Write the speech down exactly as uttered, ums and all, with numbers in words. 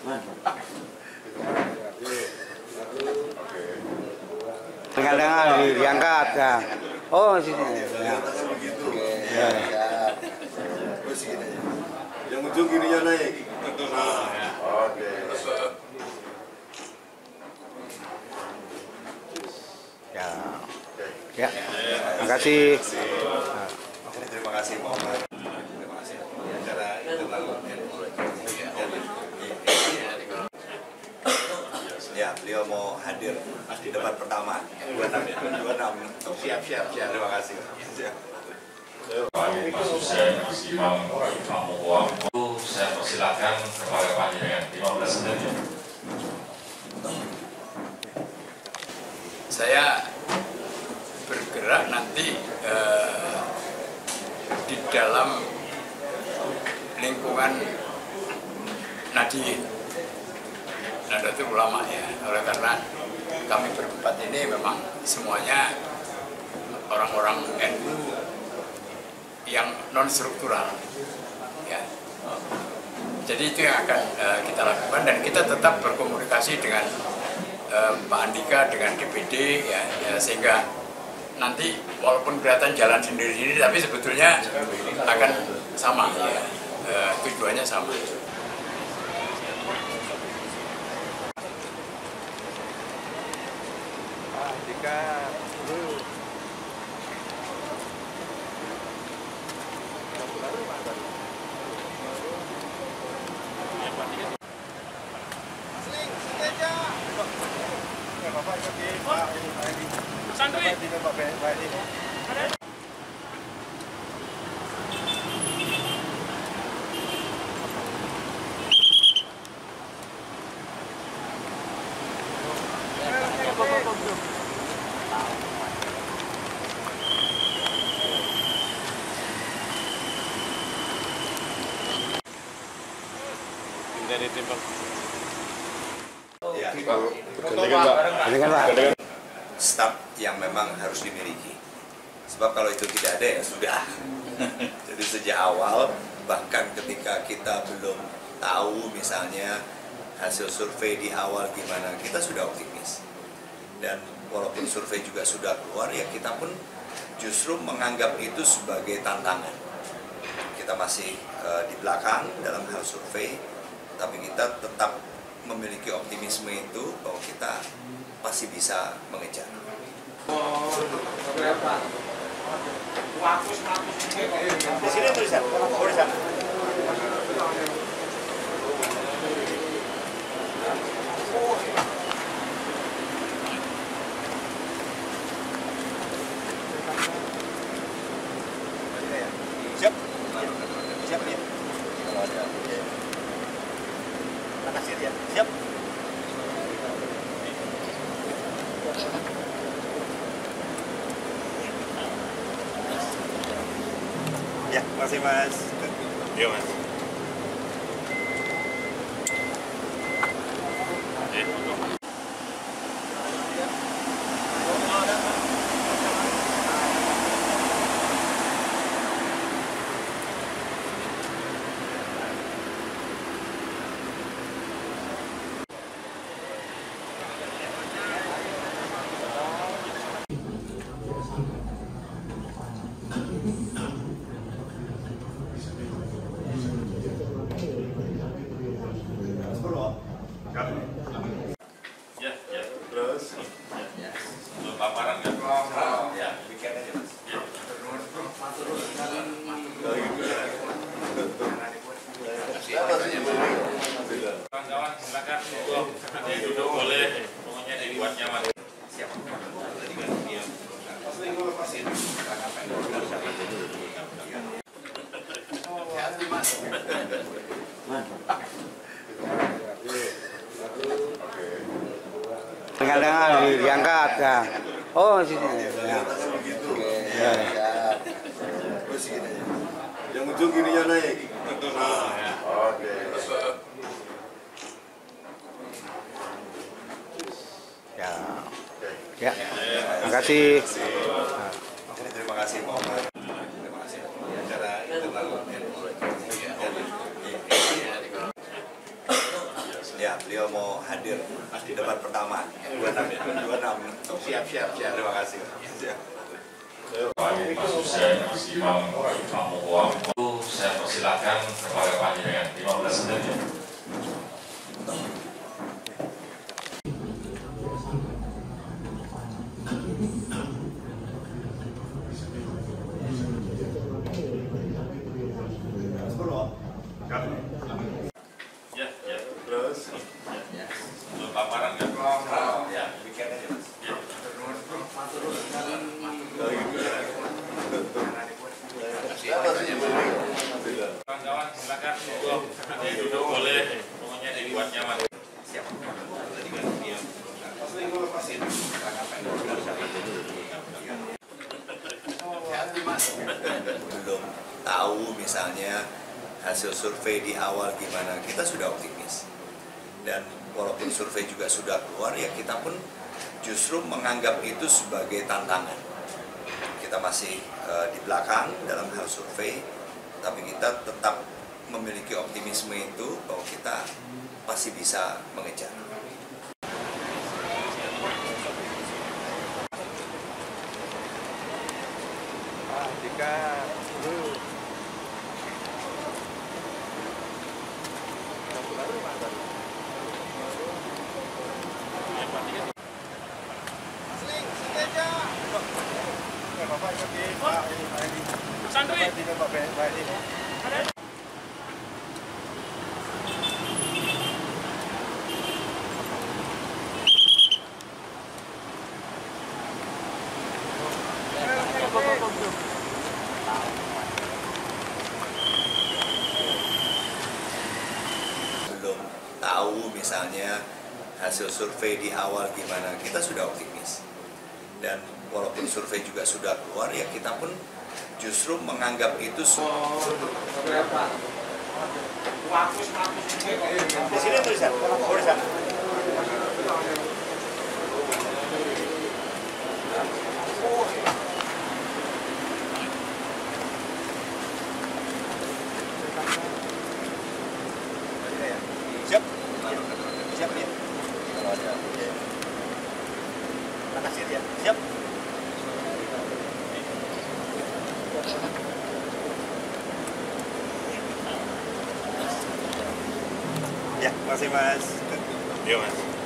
Dengar-dengar diangkat ya. Oh sini. Ya. Ya. Yang ujung gininya naik. Oke. Ya. Ya. Terima kasih. Terima kasih Muhammad. Terima kasih. Acara internal. Ya, beliau mau hadir di debat pertama. dua puluh enam ya. dua puluh enam. Siap, siap, siap. Terima kasih. Siap. Mas Hussein, Mas Imam, Imam saya persilakan kepada panjenengan lima belas menit. Saya bergerak nanti eh, di dalam lingkungan Nahdliyin, Nahdlatul Ulama ya, oleh karena kami berempat ini memang semuanya orang-orang N U yang non struktural ya. Jadi itu yang akan uh, kita lakukan, dan kita tetap berkomunikasi dengan uh, Pak Andika, dengan D P D ya, ya, sehingga nanti walaupun kelihatan jalan sendiri-sendiri tapi sebetulnya akan sama ya, uh, tujuannya sama. Pak Andika dulu. Santri. Dari timbang. Ya. Dengan Pak. Staf yang memang harus dimiliki. Sebab kalau itu tidak ada ya sudah. Jadi sejak awal, bahkan ketika kita belum tahu misalnya hasil survei di awal gimana, kita sudah optimis. Dan walaupun survei juga sudah keluar, ya kita pun justru menganggap itu sebagai tantangan. Kita masih uh, di belakang dalam hal survei, tapi kita tetap memiliki optimisme itu bahwa kita pasti bisa mengejar. Di sini tulisan, tulisan. Siap, siap ya. Kalau ada, makasih ya. Siap. Ya, makasih Mas. Iya Mas. Ya, ya. Terus, ya. Untuk paparan kan? Ya, bikin aja Mas. Kawan-kawan silakan untuk ada yang duduk boleh, pokoknya dibuat nyaman. Siap. Dengar-dengar diangkat ya. Oh sini. Ya. Ya. Yang ujung gininya naik. Oke. Ya. Ya. Terima kasih. Terima kasih Muhammad. Terima kasih. Acara internal. Ya, beliau mau hadir di debat pertama. dua puluh enam ya? dua puluh enam. Siap, siap, siap. Terima kasih. Siap. Baik Mas Hussein, Mas Imam, Pak Muhwam. Saya persilakan kepada panjenengan lima belas menit ya. Ya, ya. Terus, ya. Belum paparan kan? Ya, bikin aja Mas. Ya. Kawan-kawan silakan nanti duduk boleh, pokoknya dibuat nyaman. Siap. Belum tahu misalnya hasil survei di awal gimana, kita sudah optimis. Dan walaupun survei juga sudah keluar, ya kita pun justru menganggap itu sebagai tantangan. Kita masih uh, di belakang dalam hal survei, tapi kita tetap memiliki optimisme itu bahwa kita pasti bisa mengejar. Jika belum tahu misalnya hasil survei di awal gimana, kita sudah optimis. Dan walaupun survei juga sudah keluar, ya kita pun justru menganggap itu di sini tulisan, tulisan. Siap, siap ya. Kalau ada, makasih ya. Siap. Ya, makasih Mas. Iya Mas.